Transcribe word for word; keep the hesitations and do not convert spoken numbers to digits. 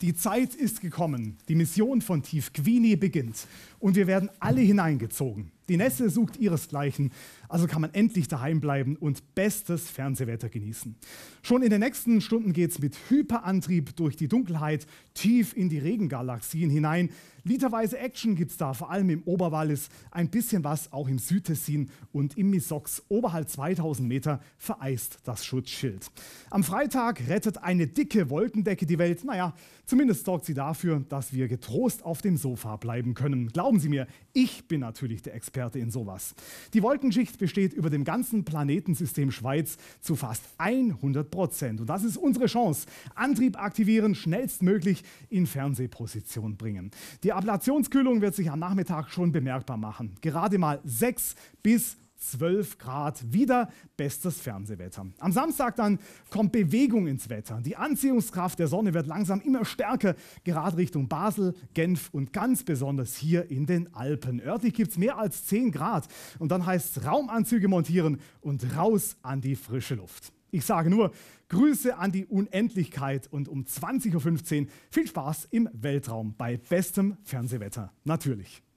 Die Zeit ist gekommen. Die Mission von Tief Gwinney beginnt. Und wir werden alle hineingezogen. Die Nässe sucht ihresgleichen, also kann man endlich daheim bleiben und bestes Fernsehwetter genießen. Schon in den nächsten Stunden geht es mit Hyperantrieb durch die Dunkelheit tief in die Regengalaxien hinein. Literweise Action gibt es da, vor allem im Oberwallis, ein bisschen was auch im Südtessin und im Misox. Oberhalb zweitausend Meter vereist das Schutzschild. Am Freitag rettet eine dicke Wolkendecke die Welt. Naja, zumindest sorgt sie dafür, dass wir getrost auf dem Sofa bleiben können. Glauben Sie mir, ich bin natürlich der Experte in sowas. Die Wolkenschicht besteht über dem ganzen Planetensystem Schweiz zu fast hundert Prozent. Und das ist unsere Chance. Antrieb aktivieren, schnellstmöglich in Fernsehposition bringen. Die Ablationskühlung wird sich am Nachmittag schon bemerkbar machen. Gerade mal sechs bis zwölf Grad, wieder bestes Fernsehwetter. Am Samstag dann kommt Bewegung ins Wetter. Die Anziehungskraft der Sonne wird langsam immer stärker, gerade Richtung Basel, Genf und ganz besonders hier in den Alpen. Örtlich gibt es mehr als zehn Grad und dann heißt es Raumanzüge montieren und raus an die frische Luft. Ich sage nur, Grüße an die Unendlichkeit und um zwanzig Uhr fünfzehn viel Spaß im Weltraum bei bestem Fernsehwetter. Natürlich.